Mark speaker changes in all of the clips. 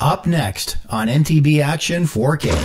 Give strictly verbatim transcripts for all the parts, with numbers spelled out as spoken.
Speaker 1: Up next on M T B Action four K.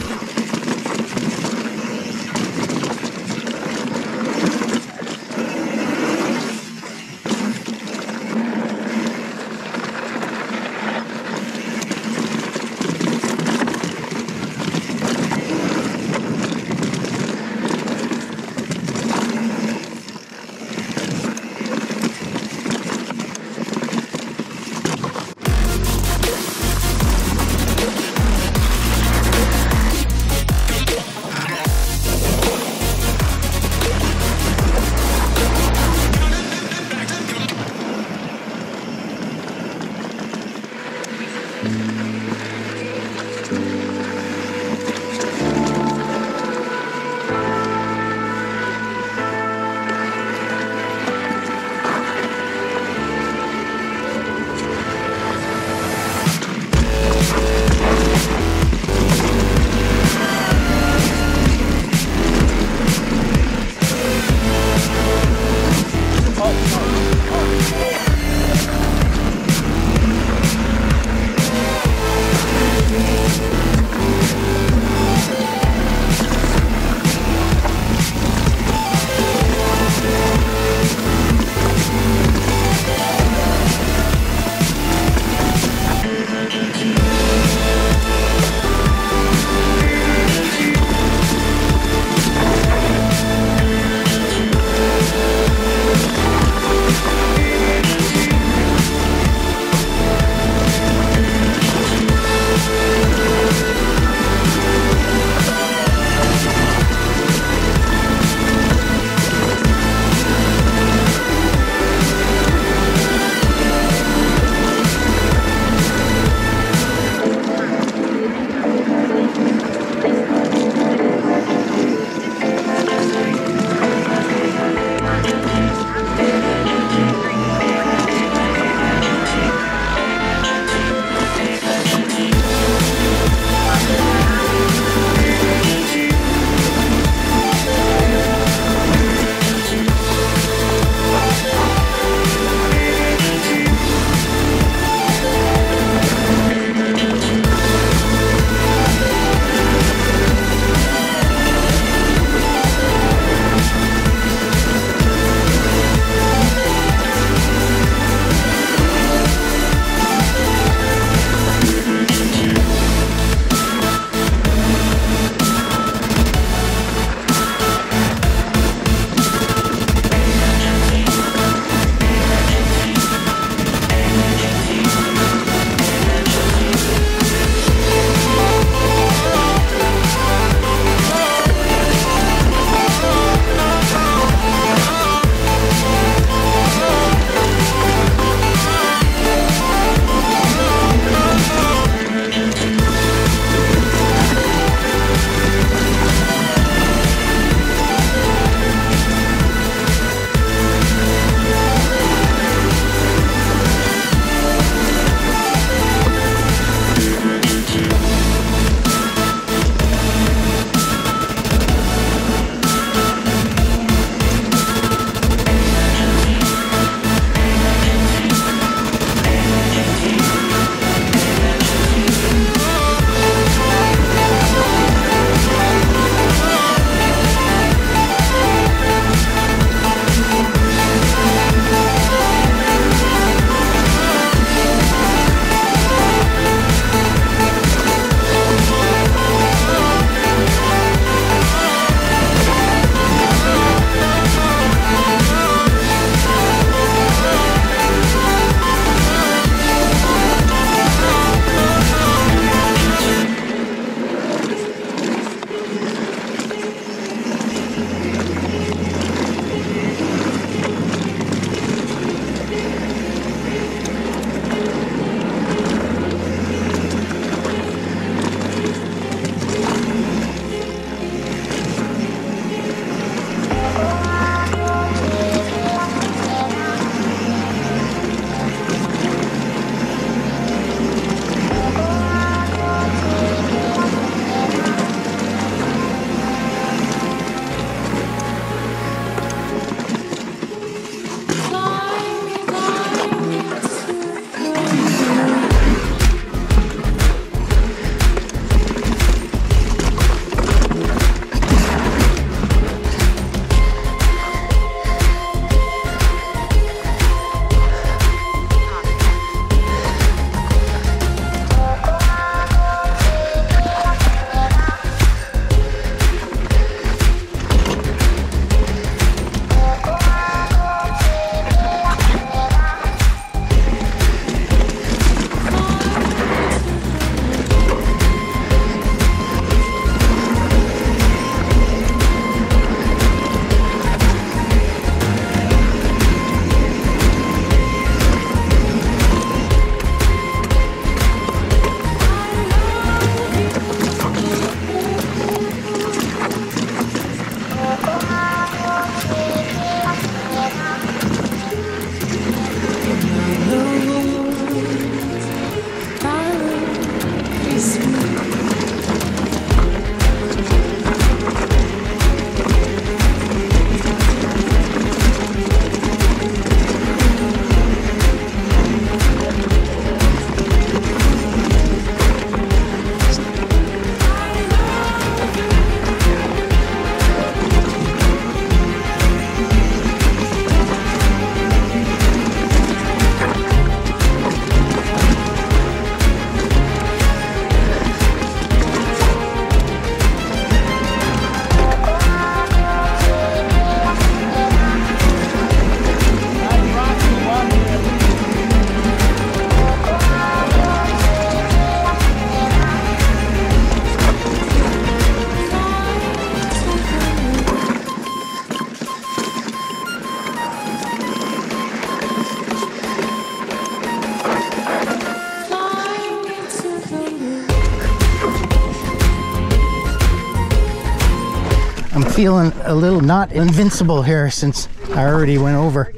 Speaker 2: feeling a little not invincible here since I already went over.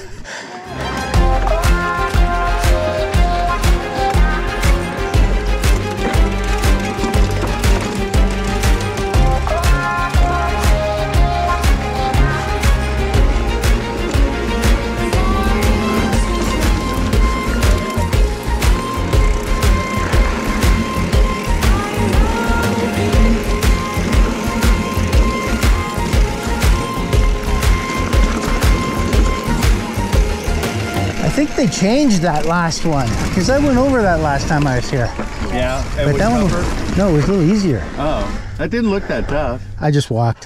Speaker 2: I think they changed that last one because I went over that last time I was here.
Speaker 3: Yeah, it
Speaker 2: but
Speaker 3: was
Speaker 2: that one,
Speaker 3: tougher?
Speaker 2: no, it was a little easier.
Speaker 3: Oh, that didn't look that tough.
Speaker 2: I just walked.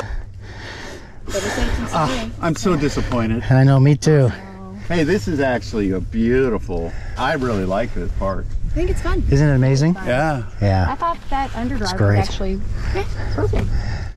Speaker 3: Oh, I'm so disappointed.
Speaker 2: And I know, me too.
Speaker 3: Hey, this is actually a beautiful. I really like this park.
Speaker 4: I think it's fun.
Speaker 2: Isn't it amazing?
Speaker 3: Yeah.
Speaker 2: Yeah.
Speaker 4: I thought that underdrive was
Speaker 2: great.
Speaker 4: actually yeah, perfect.